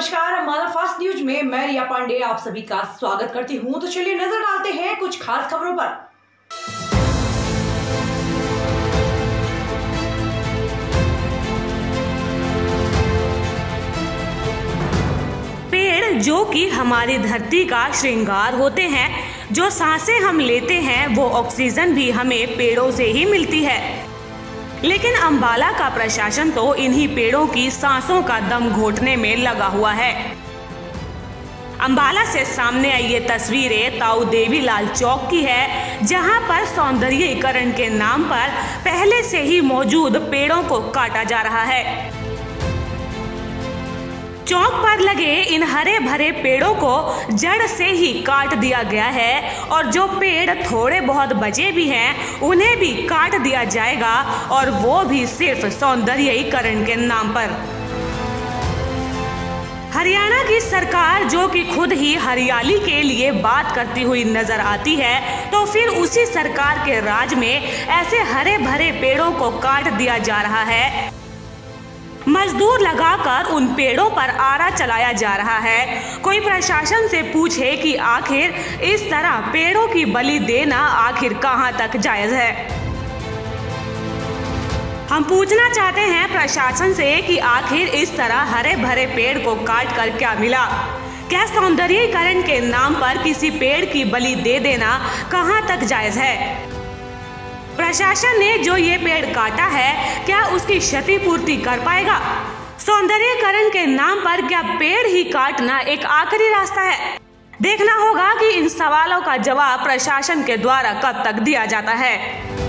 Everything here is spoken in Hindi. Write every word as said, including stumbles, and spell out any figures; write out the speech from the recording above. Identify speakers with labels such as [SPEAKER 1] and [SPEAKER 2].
[SPEAKER 1] नमस्कार, हमारा फास्ट न्यूज में मैं रिया पांडे आप सभी का स्वागत करती हूं। तो चलिए नजर डालते हैं कुछ खास खबरों पर।
[SPEAKER 2] पेड़ जो कि हमारी धरती का श्रृंगार होते हैं, जो सांसें हम लेते हैं वो ऑक्सीजन भी हमें पेड़ों से ही मिलती है। लेकिन अंबाला का प्रशासन तो इन्हीं पेड़ों की सांसों का दम घोटने में लगा हुआ है। अंबाला से सामने आई ये तस्वीरें ताऊ देवीलाल चौक की है, जहां पर सौंदर्यीकरण के नाम पर पहले से ही मौजूद पेड़ों को काटा जा रहा है। चौक पर लगे इन हरे भरे पेड़ों को जड़ से ही काट दिया गया है और जो पेड़ थोड़े बहुत बचे भी हैं उन्हें भी काट दिया जाएगा, और वो भी सिर्फ सौंदर्यीकरण के नाम पर। हरियाणा की सरकार जो कि खुद ही हरियाली के लिए बात करती हुई नजर आती है, तो फिर उसी सरकार के राज में ऐसे हरे भरे पेड़ों को काट दिया जा रहा है। मजदूर लगाकर उन पेड़ों पर आरा चलाया जा रहा है। कोई प्रशासन से पूछे कि आखिर इस तरह पेड़ों की बलि देना आखिर कहां तक जायज है। हम पूछना चाहते हैं प्रशासन से कि आखिर इस तरह हरे भरे पेड़ को काट कर क्या मिला। क्या सौंदर्यीकरण के नाम पर किसी पेड़ की बलि दे देना कहां तक जायज है? प्रशासन ने जो ये पेड़ काटा है, क्या उसकी क्षतिपूर्ति कर पाएगा? सौंदर्यीकरण के नाम पर क्या पेड़ ही काटना एक आखिरी रास्ता है? देखना होगा कि इन सवालों का जवाब प्रशासन के द्वारा कब तक दिया जाता है।